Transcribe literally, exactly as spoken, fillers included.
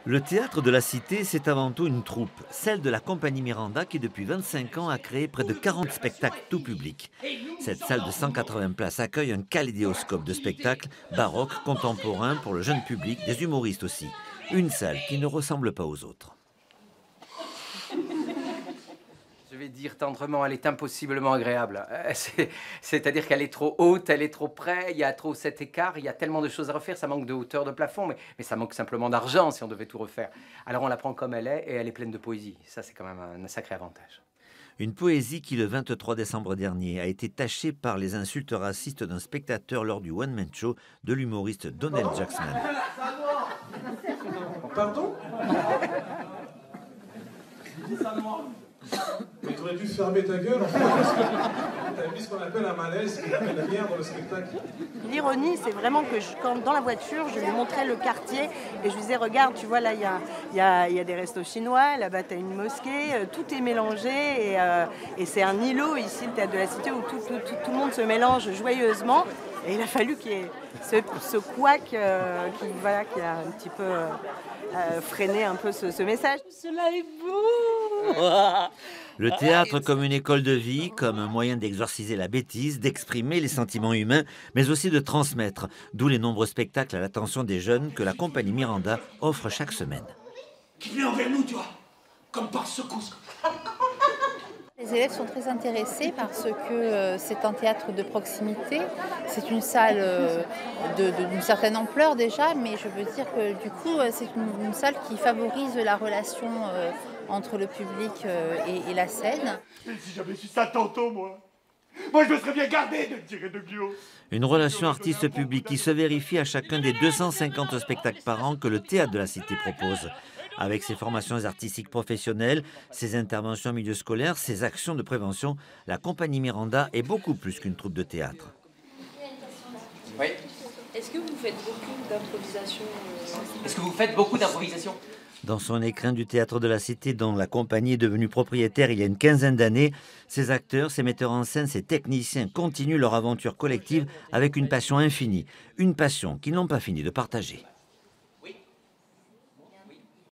Le théâtre de la Cité, c'est avant tout une troupe, celle de la compagnie Miranda qui depuis vingt-cinq ans a créé près de quarante spectacles tout public. Cette salle de cent quatre-vingts places accueille un kaléidoscope de spectacles baroques, contemporains pour le jeune public, des humoristes aussi. Une salle qui ne ressemble pas aux autres. Je vais dire tendrement, elle est impossiblement agréable. Euh, c'est- C'est-à-dire qu'elle est trop haute, elle est trop près, il y a trop cet écart, il y a tellement de choses à refaire, ça manque de hauteur de plafond, mais, mais ça manque simplement d'argent si on devait tout refaire. Alors on la prend comme elle est et elle est pleine de poésie. Ça, c'est quand même un, un sacré avantage. Une poésie qui, le vingt-trois décembre dernier, a été tachée par les insultes racistes d'un spectateur lors du one-man show de l'humoriste Donald Jacksman. Pardon? Mais tu aurais dû fermer ta gueule en fait, parce que t'as mis ce qu'on appelle un malaise qui n'amène rien dans le spectacle. L'ironie, c'est vraiment que je, quand, dans la voiture, je lui montrais le quartier et je lui disais, regarde, tu vois, là, il y a, y a- y a des restos chinois, là-bas, tu as une mosquée, euh, tout est mélangé et, euh, et c'est un îlot ici, le théâtre de la Cité, où tout, tout, tout- tout le monde se mélange joyeusement. Et il a fallu qu'il y ait ce, ce couac euh, qui, voilà, qui a un petit peu euh, euh, freiné un peu ce, ce message. Cela est beau. Le théâtre comme une école de vie, comme un moyen d'exorciser la bêtise, d'exprimer les sentiments humains, mais aussi de transmettre, d'où les nombreux spectacles à l'attention des jeunes que la compagnie Miranda offre chaque semaine. Qui vient envers nous, tu vois, comme par secousse. Les élèves sont très intéressés parce que euh, c'est un théâtre de proximité. C'est une salle euh, de- de- d'une certaine ampleur déjà, mais je veux dire que du coup, euh, c'est une, une salle qui favorise la relation euh, entre le public euh, et, et la scène. Et si j'avais su ça tantôt, moi Moi, je me serais bien gardé de tirer de Guillaume. Une relation artiste-public qui se vérifie à chacun des deux cent cinquante spectacles par an que le théâtre de la Cité propose. Avec ses formations artistiques professionnelles, ses interventions en milieu scolaire, ses actions de prévention, la compagnie Miranda est beaucoup plus qu'une troupe de théâtre. Oui. Est-ce que vous faites beaucoup d'improvisation euh, Est-ce que vous faites beaucoup d'improvisation? Dans son écrin du théâtre de la Cité, dont la compagnie est devenue propriétaire il y a une quinzaine d'années, ses acteurs, ses metteurs en scène, ses techniciens continuent leur aventure collective avec une passion infinie, une passion qu'ils n'ont pas fini de partager.